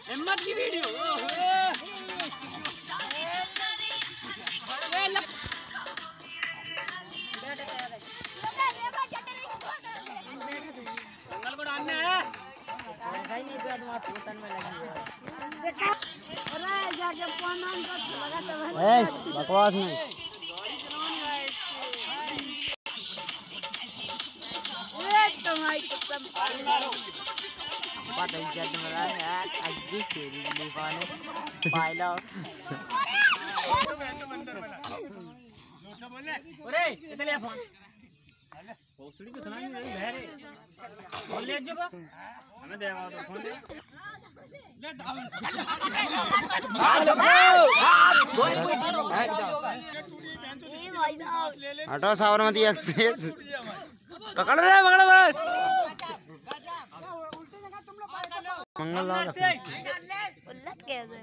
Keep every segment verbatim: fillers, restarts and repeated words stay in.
हिम्मत की वीडियो जंगल को डालने है नहीं तो तुम्हारा पोतन में लगी है अरे जाके फोन ऑन कर लगा तो ए बकवास नहीं ए तुम्हारी कसम बात है जब मेरा यार अजी तेरी दुकान है पाइलो अरे कितने ले फोन पोस्टड़ी को सुनाई नहीं बहरे बोल ले जो बा हमें देवा तो फोन ले ले दाव कोई कोई हटो साबरमती एक्सप्रेस पकड़ रे पकड़ बस मंगल दादा उल्लत कैसे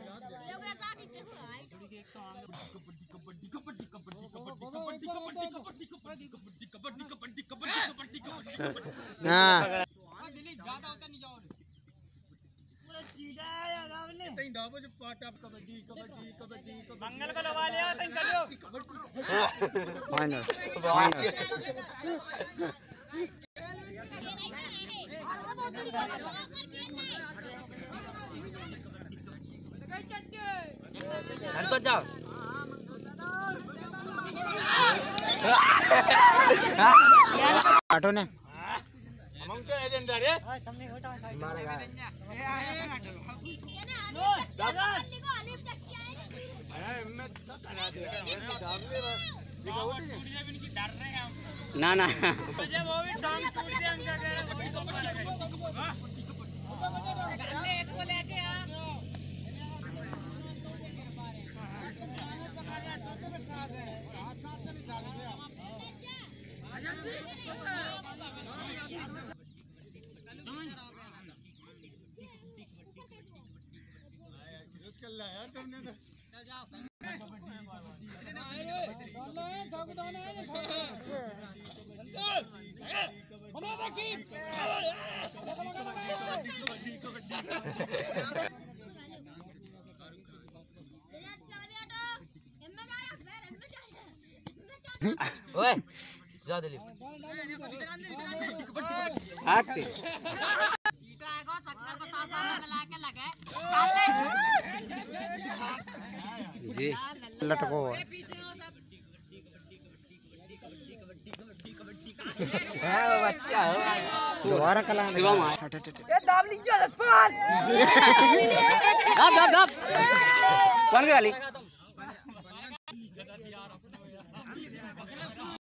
हां दिल्ली ज्यादा होता नहीं जाओ सीधा आगावले तई डाबो जो पाटा कबड्डी कबड्डी कबड्डी मंगल को लगा लिया तई कलो फाइनल फाइनल घर तो जाओ आटो ने हम तो एजेंट रे तुमने होटा मारेगा ना ना ओए जा दिली आते ईटा आएगा शक्कर को तासा में मिला के लगे जी लटको है बच्चा दोबारा कला शिवम ए दाब लीजिए जसपाल दाब दाब दाब कौन गाली